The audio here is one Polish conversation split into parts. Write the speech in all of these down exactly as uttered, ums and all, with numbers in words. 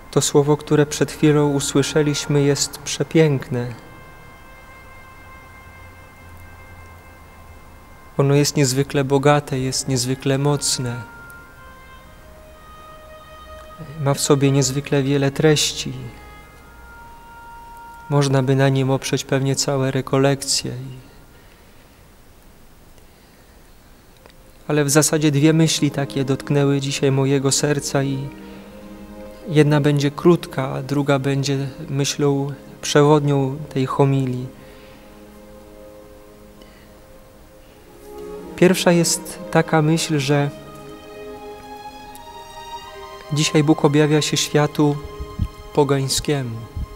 To słowo, które przed chwilą usłyszeliśmy, jest przepiękne. Ono jest niezwykle bogate, jest niezwykle mocne. Ma w sobie niezwykle wiele treści. Można by na nim oprzeć pewnie całe rekolekcje. Ale w zasadzie dwie myśli takie dotknęły dzisiaj mojego serca i jedna będzie krótka, a druga będzie myślą przewodnią tej homilii. Pierwsza jest taka myśl, że dzisiaj Bóg objawia się światu pogańskiemu.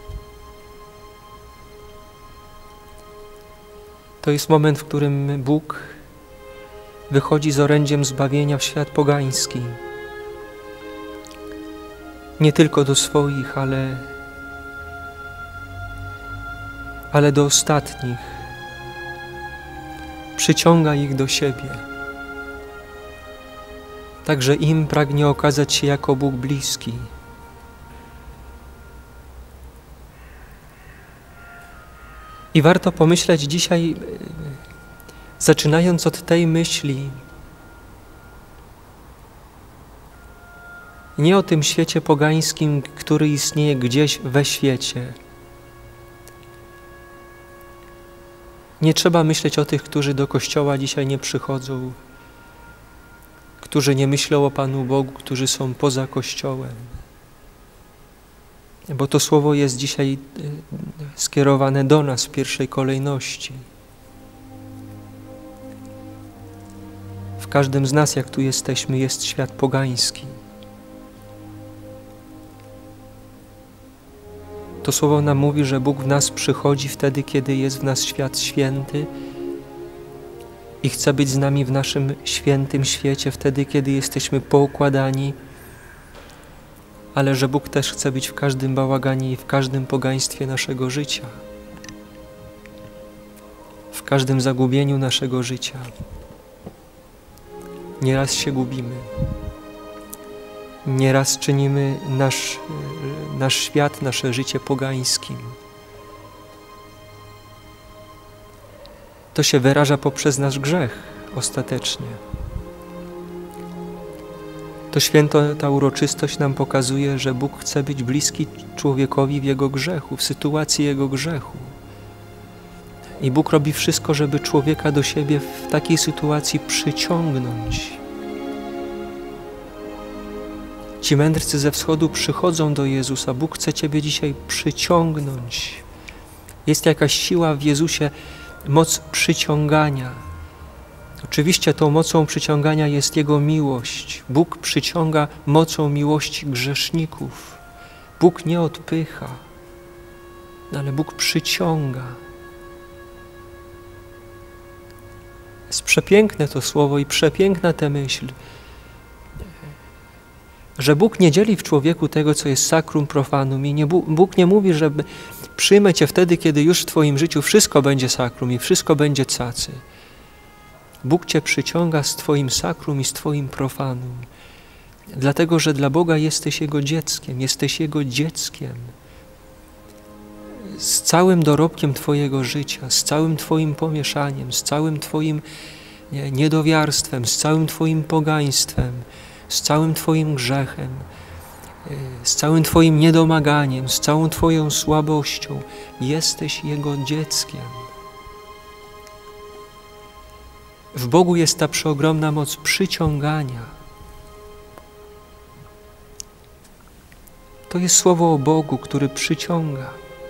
To jest moment, w którym Bóg wychodzi z orędziem zbawienia w świat pogański. Nie tylko do swoich, ale, ale do ostatnich. Przyciąga ich do siebie. Także im pragnie okazać się jako Bóg bliski. I warto pomyśleć dzisiaj, zaczynając od tej myśli, nie o tym świecie pogańskim, który istnieje gdzieś we świecie. Nie trzeba myśleć o tych, którzy do Kościoła dzisiaj nie przychodzą, którzy nie myślą o Panu Bogu, którzy są poza Kościołem. Bo to słowo jest dzisiaj skierowane do nas w pierwszej kolejności. W każdym z nas, jak tu jesteśmy, jest świat pogański. To słowo nam mówi, że Bóg w nas przychodzi wtedy, kiedy jest w nas świat święty i chce być z nami w naszym świętym świecie, wtedy, kiedy jesteśmy poukładani, ale że Bóg też chce być w każdym bałaganie i w każdym pogaństwie naszego życia, w każdym zagubieniu naszego życia. Nieraz się gubimy. Nieraz czynimy nasz, nasz świat, nasze życie pogańskim. To się wyraża poprzez nasz grzech ostatecznie. To święto, ta uroczystość nam pokazuje, że Bóg chce być bliski człowiekowi w jego grzechu, w sytuacji jego grzechu. I Bóg robi wszystko, żeby człowieka do siebie w takiej sytuacji przyciągnąć. Ci mędrcy ze wschodu przychodzą do Jezusa. Bóg chce Ciebie dzisiaj przyciągnąć. Jest jakaś siła w Jezusie, moc przyciągania. Oczywiście tą mocą przyciągania jest Jego miłość. Bóg przyciąga mocą miłości grzeszników. Bóg nie odpycha, ale Bóg przyciąga. Jest przepiękne to słowo i przepiękna tę myśl, że Bóg nie dzieli w człowieku tego, co jest sacrum profanum i nie, Bóg nie mówi, że przyjmę Cię wtedy, kiedy już w Twoim życiu wszystko będzie sacrum i wszystko będzie cacy. Bóg Cię przyciąga z Twoim sacrum i z Twoim profanum, dlatego, że dla Boga jesteś Jego dzieckiem, jesteś Jego dzieckiem. Z całym dorobkiem Twojego życia, z całym Twoim pomieszaniem, z całym Twoim nie, niedowiarstwem, z całym Twoim pogaństwem, z całym Twoim grzechem, z całym Twoim niedomaganiem, z całą Twoją słabością. Jesteś Jego dzieckiem. W Bogu jest ta przeogromna moc przyciągania. To jest słowo o Bogu, który przyciąga,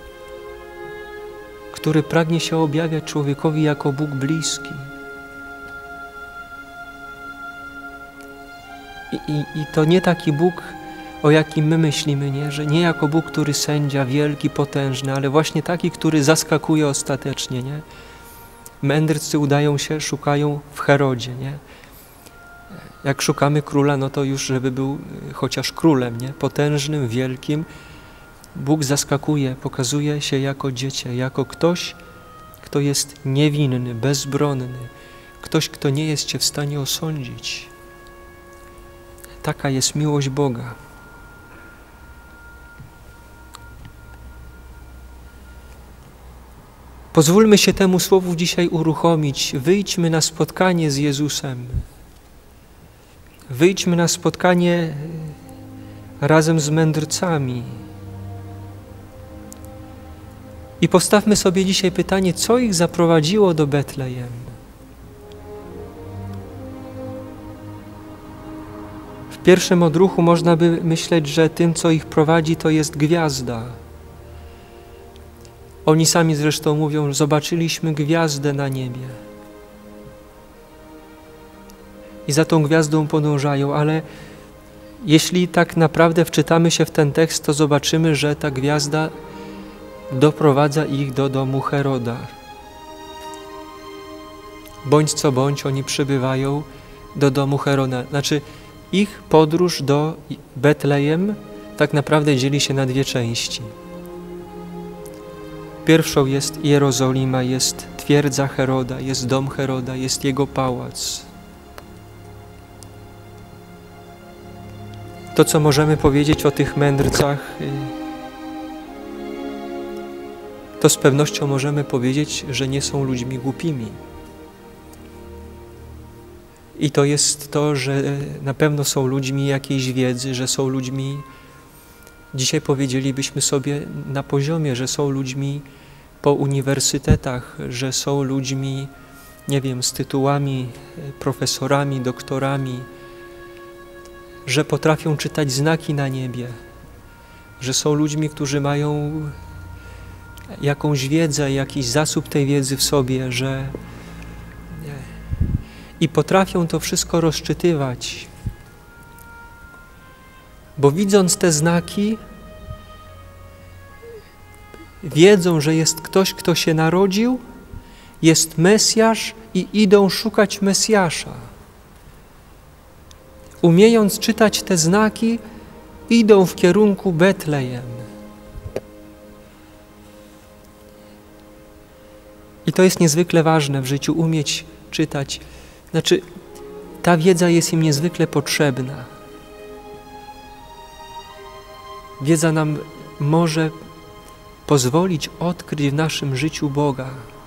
który pragnie się objawiać człowiekowi jako Bóg bliski. I, i, I to nie taki Bóg, o jakim my myślimy, nie? Że nie jako Bóg, który sędzia, wielki, potężny, ale właśnie taki, który zaskakuje ostatecznie, nie? Mędrcy udają się, szukają w Herodzie, nie? Jak szukamy króla, no to już, żeby był chociaż królem, nie? Potężnym, wielkim. Bóg zaskakuje, pokazuje się jako dziecię, jako ktoś, kto jest niewinny, bezbronny, ktoś, kto nie jest Cię w stanie osądzić. Taka jest miłość Boga. Pozwólmy się temu słowu dzisiaj uruchomić. Wyjdźmy na spotkanie z Jezusem. Wyjdźmy na spotkanie razem z mędrcami. I postawmy sobie dzisiaj pytanie, co ich zaprowadziło do Betlejem. W pierwszym odruchu można by myśleć, że tym, co ich prowadzi, to jest gwiazda. Oni sami zresztą mówią, że zobaczyliśmy gwiazdę na niebie. I za tą gwiazdą podążają, ale jeśli tak naprawdę wczytamy się w ten tekst, to zobaczymy, że ta gwiazda doprowadza ich do domu Heroda. Bądź co bądź, oni przybywają do domu Heroda. Znaczy, ich podróż do Betlejem tak naprawdę dzieli się na dwie części. Pierwszą jest Jerozolima, jest twierdza Heroda, jest dom Heroda, jest jego pałac. To, co możemy powiedzieć o tych mędrcach, to z pewnością możemy powiedzieć, że nie są ludźmi głupimi. I to jest to, że na pewno są ludźmi jakiejś wiedzy, że są ludźmi, dzisiaj powiedzielibyśmy sobie na poziomie, że są ludźmi po uniwersytetach, że są ludźmi, nie wiem, z tytułami, profesorami, doktorami, że potrafią czytać znaki na niebie, że są ludźmi, którzy mają jakąś wiedzę, jakiś zasób tej wiedzy w sobie, że i potrafią to wszystko rozczytywać. Bo widząc te znaki, wiedzą, że jest ktoś, kto się narodził, jest Mesjasz i idą szukać Mesjasza. Umiejąc czytać te znaki, idą w kierunku Betlejem. I to jest niezwykle ważne w życiu, umieć czytać. Znaczy, ta wiedza jest im niezwykle potrzebna. Wiedza nam może pozwolić odkryć w naszym życiu Boga.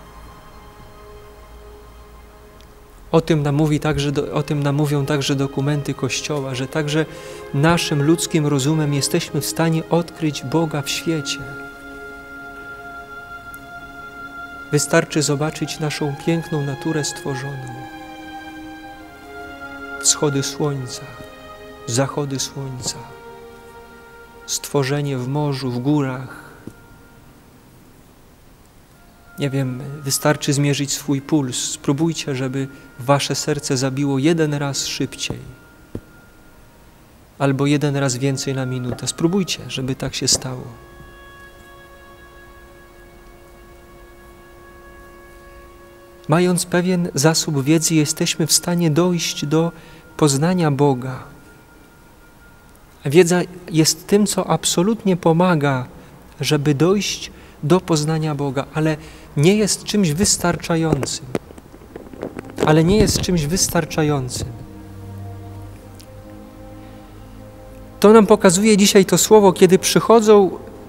O tym nam mówi także, o tym nam mówią także dokumenty Kościoła, że także naszym ludzkim rozumem jesteśmy w stanie odkryć Boga w świecie. Wystarczy zobaczyć naszą piękną naturę stworzoną. Wschody słońca, zachody słońca, stworzenie w morzu, w górach. Nie wiem, wystarczy zmierzyć swój puls. Spróbujcie, żeby wasze serce zabiło jeden raz szybciej. Albo jeden raz więcej na minutę. Spróbujcie, żeby tak się stało. Mając pewien zasób wiedzy, jesteśmy w stanie dojść do poznania Boga. Wiedza jest tym, co absolutnie pomaga, żeby dojść do poznania Boga, ale nie jest czymś wystarczającym. Ale nie jest czymś wystarczającym. To nam pokazuje dzisiaj to słowo, kiedy przychodzą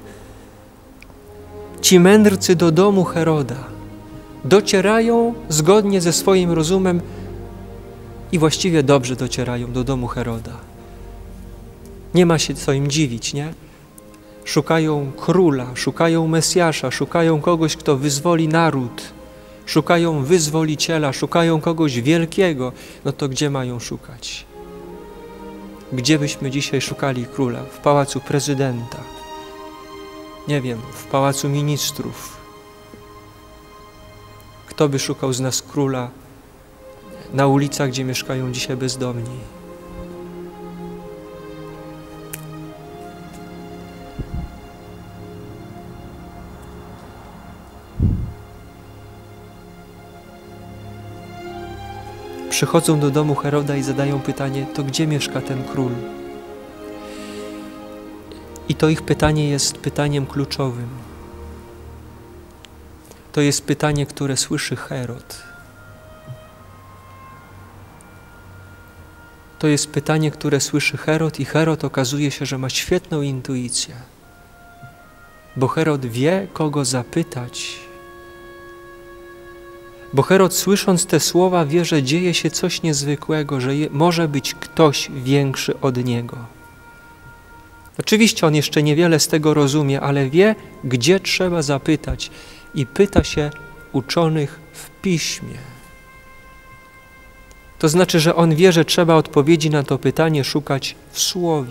ci mędrcy do domu Heroda. Docierają zgodnie ze swoim rozumem i właściwie dobrze docierają do domu Heroda. Nie ma się co im dziwić, nie? Szukają króla, szukają Mesjasza, szukają kogoś, kto wyzwoli naród, szukają wyzwoliciela, szukają kogoś wielkiego. No to gdzie mają szukać? Gdzie byśmy dzisiaj szukali króla? W pałacu prezydenta, nie wiem, w pałacu ministrów. Kto by szukał z nas króla na ulicach, gdzie mieszkają dzisiaj bezdomni? Przychodzą do domu Heroda i zadają pytanie, to gdzie mieszka ten król? I to ich pytanie jest pytaniem kluczowym. To jest pytanie, które słyszy Herod. To jest pytanie, które słyszy Herod i Herod okazuje się, że ma świetną intuicję. Bo Herod wie, kogo zapytać, Bo Herod, słysząc te słowa, wie, że dzieje się coś niezwykłego, że je, może być ktoś większy od niego. Oczywiście on jeszcze niewiele z tego rozumie, ale wie, gdzie trzeba zapytać i pyta się uczonych w Piśmie. To znaczy, że on wie, że trzeba odpowiedzi na to pytanie szukać w Słowie.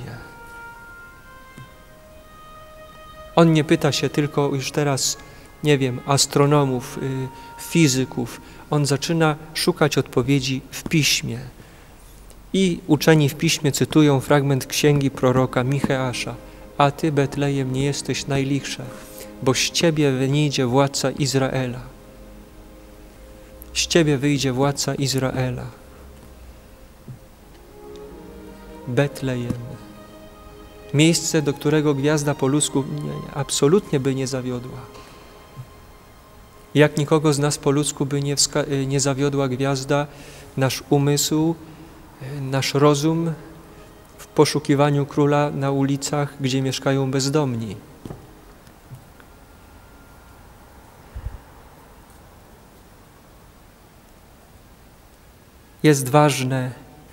On nie pyta się tylko już teraz, nie wiem, astronomów, yy, fizyków. On zaczyna szukać odpowiedzi w Piśmie. I uczeni w Piśmie cytują fragment księgi proroka Micheasza. A ty, Betlejem, nie jesteś najlichsza, bo z ciebie wyjdzie władca Izraela. Z ciebie wyjdzie władca Izraela. Betlejem. Miejsce, do którego gwiazda po ludzku nie, absolutnie by nie zawiodła. Jak nikogo z nas po ludzku by nie, nie zawiodła gwiazda, nasz umysł, nasz rozum w poszukiwaniu króla na ulicach, gdzie mieszkają bezdomni. Jest ważne,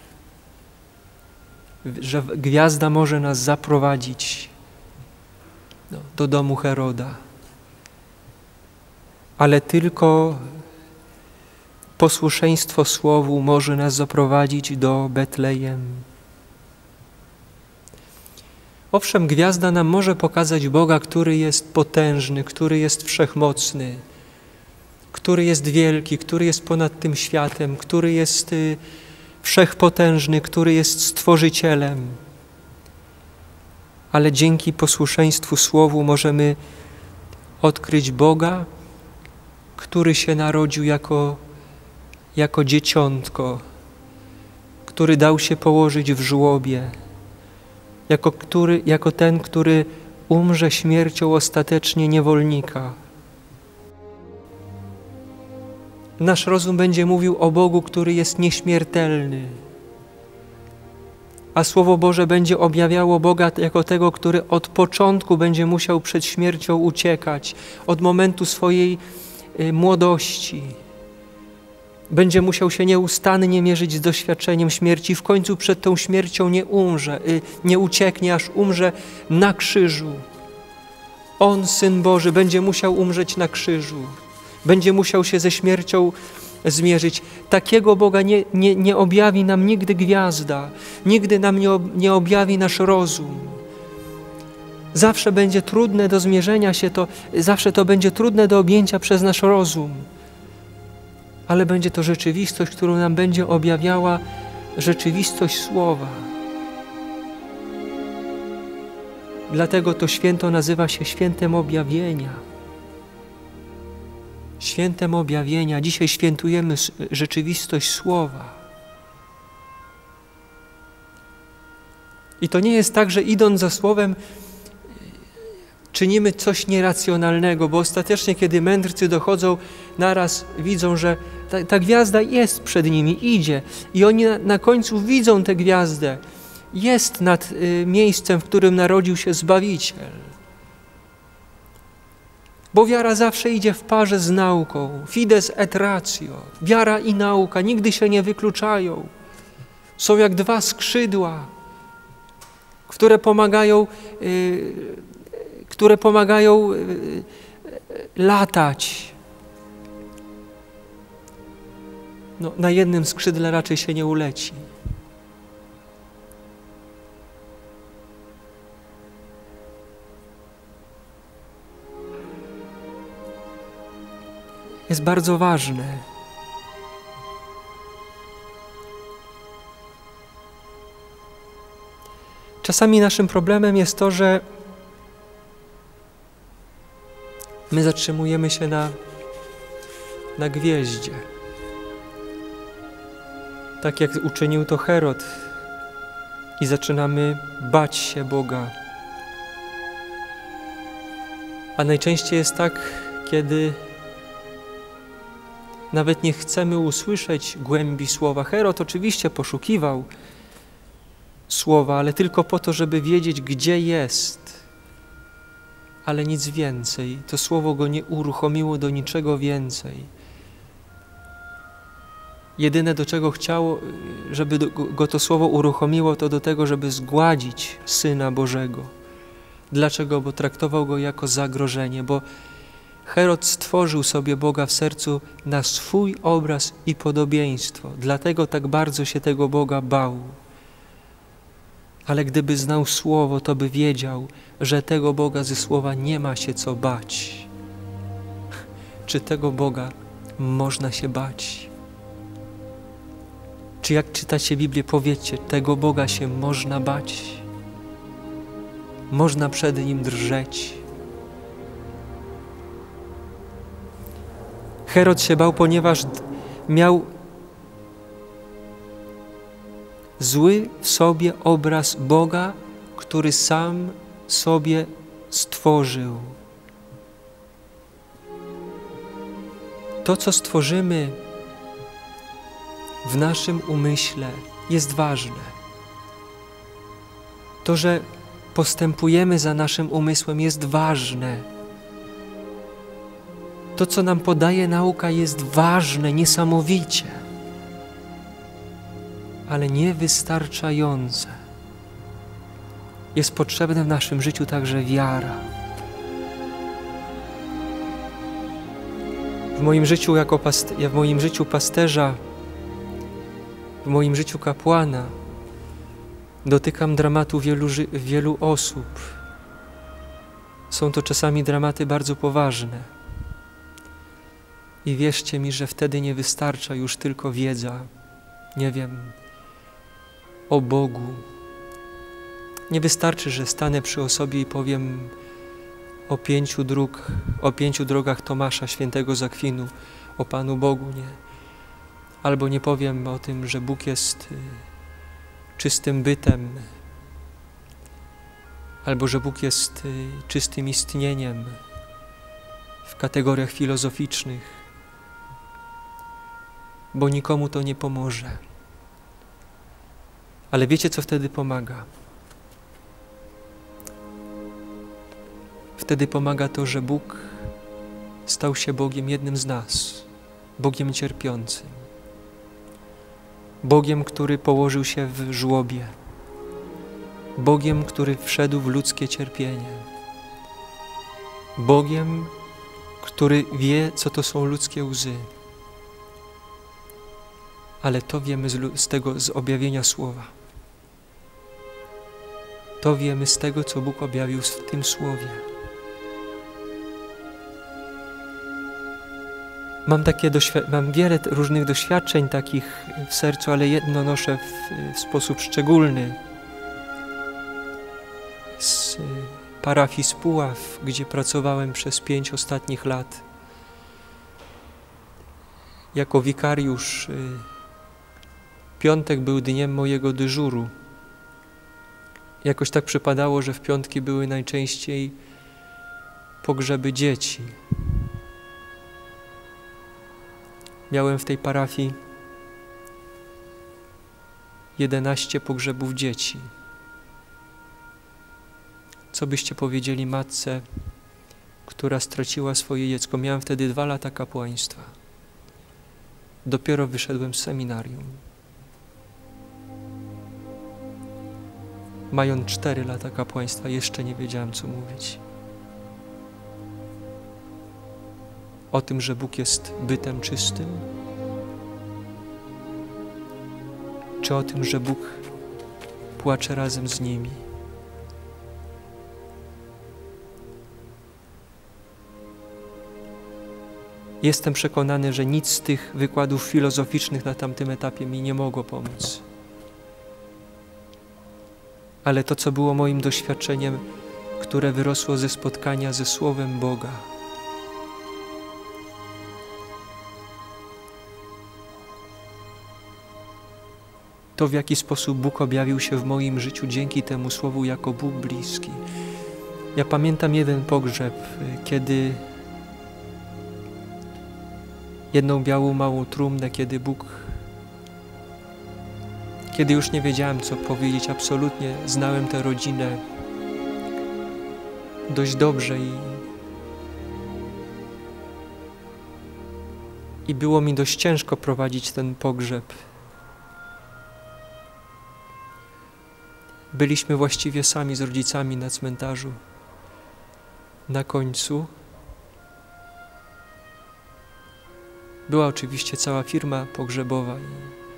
że gwiazda może nas zaprowadzić no, do domu Heroda, ale tylko posłuszeństwo Słowu może nas zaprowadzić do Betlejem. Owszem, gwiazda nam może pokazać Boga, który jest potężny, który jest wszechmocny, który jest wielki, który jest ponad tym światem, który jest y, wszechpotężny, który jest Stworzycielem. Ale dzięki posłuszeństwu Słowu możemy odkryć Boga, który się narodził jako, jako dzieciątko, który dał się położyć w żłobie, jako, który, jako ten, który umrze śmiercią ostatecznie niewolnika. Nasz rozum będzie mówił o Bogu, który jest nieśmiertelny, a Słowo Boże będzie objawiało Boga jako tego, który od początku będzie musiał przed śmiercią uciekać, od momentu swojej y, młodości. Będzie musiał się nieustannie mierzyć z doświadczeniem śmierci, w końcu przed tą śmiercią nie umrze, y, nie ucieknie, aż umrze na krzyżu. On, Syn Boży, będzie musiał umrzeć na krzyżu. Będzie musiał się ze śmiercią zmierzyć. Takiego Boga nie, nie, nie objawi nam nigdy gwiazda, nigdy nam nie, ob, nie objawi nasz rozum. Zawsze będzie trudne do zmierzenia się, to, zawsze to będzie trudne do objęcia przez nasz rozum. Ale będzie to rzeczywistość, którą nam będzie objawiała rzeczywistość Słowa. Dlatego to święto nazywa się świętem objawienia. Świętem objawienia. Dzisiaj świętujemy rzeczywistość Słowa. I to nie jest tak, że idąc za Słowem czynimy coś nieracjonalnego, bo ostatecznie, kiedy mędrcy dochodzą, naraz widzą, że ta, ta gwiazda jest przed nimi, idzie i oni na, na końcu widzą tę gwiazdę. Jest nad y, miejscem, w którym narodził się Zbawiciel. Bo wiara zawsze idzie w parze z nauką. Fides et ratio. Wiara i nauka nigdy się nie wykluczają. Są jak dwa skrzydła, które pomagają, yy, które pomagają yy, latać. No, na jednym skrzydle raczej się nie uleci. Jest bardzo ważne. Czasami naszym problemem jest to, że my zatrzymujemy się na, na gwieździe. Tak jak uczynił to Herod i zaczynamy bać się Boga. A najczęściej jest tak, kiedy nawet nie chcemy usłyszeć głębi słowa. Herod oczywiście poszukiwał słowa, ale tylko po to, żeby wiedzieć, gdzie jest. Ale nic więcej. To słowo go nie uruchomiło do niczego więcej. Jedyne, do czego chciało, żeby go to słowo uruchomiło, to do tego, żeby zgładzić Syna Bożego. Dlaczego? Bo traktował go jako zagrożenie, bo Herod stworzył sobie Boga w sercu na swój obraz i podobieństwo. Dlatego tak bardzo się tego Boga bał. Ale gdyby znał Słowo, to by wiedział, że tego Boga ze Słowa nie ma się co bać. Czy tego Boga można się bać? Czy jak czytacie Biblię, powiedzcie, tego Boga się można bać? Można przed Nim drżeć? Herod się bał, ponieważ miał zły w sobie obraz Boga, który sam sobie stworzył. To, co stworzymy w naszym umyśle, jest ważne. To, że postępujemy za naszym umysłem, jest ważne. To, co nam podaje nauka, jest ważne, niesamowicie, ale niewystarczające. Jest potrzebna w naszym życiu także wiara. W moim życiu jako past- w moim życiu pasterza, w moim życiu kapłana dotykam dramatu wielu, wielu osób. Są to czasami dramaty bardzo poważne. I wierzcie mi, że wtedy nie wystarcza już tylko wiedza, nie wiem, o Bogu. Nie wystarczy, że stanę przy osobie i powiem o pięciu dróg, o pięciu drogach Tomasza, świętego z Akwinu, o Panu Bogu, nie. Albo nie powiem o tym, że Bóg jest czystym bytem, albo że Bóg jest czystym istnieniem w kategoriach filozoficznych, bo nikomu to nie pomoże. Ale wiecie, co wtedy pomaga? Wtedy pomaga to, że Bóg stał się Bogiem jednym z nas, Bogiem cierpiącym, Bogiem, który położył się w żłobie, Bogiem, który wszedł w ludzkie cierpienie, Bogiem, który wie, co to są ludzkie łzy. Ale to wiemy z, z tego, z objawienia Słowa. To wiemy z tego, co Bóg objawił w tym Słowie. Mam, takie mam wiele różnych doświadczeń takich w sercu, ale jedno noszę w, w sposób szczególny. Z parafii Spuław, gdzie pracowałem przez pięć ostatnich lat. Jako wikariusz piątek był dniem mojego dyżuru. Jakoś tak przypadało, że w piątki były najczęściej pogrzeby dzieci. Miałem w tej parafii jedenaście pogrzebów dzieci. Co byście powiedzieli matce, która straciła swoje dziecko? Miałem wtedy dwa lata kapłaństwa. Dopiero wyszedłem z seminarium. Mając cztery lata kapłaństwa, jeszcze nie wiedziałem, co mówić. O tym, że Bóg jest bytem czystym? Czy o tym, że Bóg płacze razem z nimi? Jestem przekonany, że nic z tych wykładów filozoficznych na tamtym etapie mi nie mogło pomóc. Ale to, co było moim doświadczeniem, które wyrosło ze spotkania ze Słowem Boga, to, w jaki sposób Bóg objawił się w moim życiu dzięki temu Słowu jako Bóg bliski. Ja pamiętam jeden pogrzeb, kiedy jedną białą, małą trumnę, kiedy Bóg, kiedy już nie wiedziałem, co powiedzieć, absolutnie znałem tę rodzinę dość dobrze i I było mi dość ciężko prowadzić ten pogrzeb. Byliśmy właściwie sami z rodzicami na cmentarzu. Na końcu była oczywiście cała firma pogrzebowa i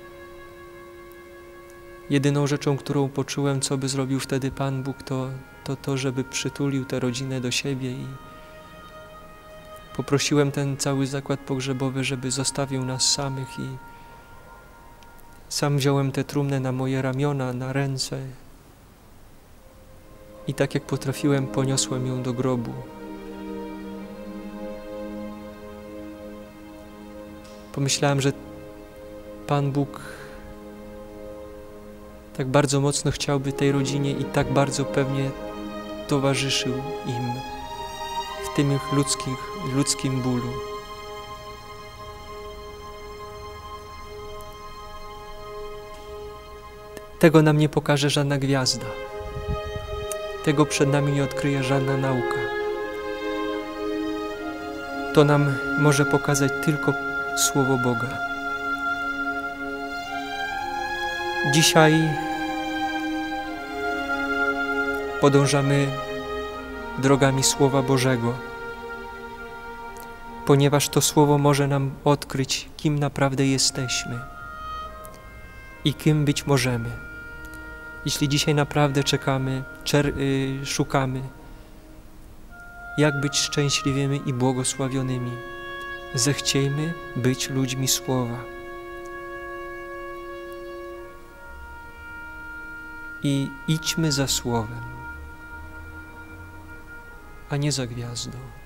jedyną rzeczą, którą poczułem, co by zrobił wtedy Pan Bóg, to to, to żeby przytulił tę rodzinę do siebie i poprosiłem ten cały zakład pogrzebowy, żeby zostawił nas samych i sam wziąłem tę trumnę na moje ramiona, na ręce i tak jak potrafiłem, poniosłem ją do grobu. Pomyślałem, że Pan Bóg tak bardzo mocno chciałby tej rodzinie i tak bardzo pewnie towarzyszył im w tym ich ludzkich, ludzkim bólu. Tego nam nie pokaże żadna gwiazda. Tego przed nami nie odkryje żadna nauka. To nam może pokazać tylko Słowo Boga. Dzisiaj podążamy drogami Słowa Bożego, ponieważ to Słowo może nam odkryć, kim naprawdę jesteśmy i kim być możemy. Jeśli dzisiaj naprawdę czekamy, czer- y, szukamy, jak być szczęśliwymi i błogosławionymi, zechciejmy być ludźmi Słowa. I idźmy za Słowem, a nie za gwiazdą.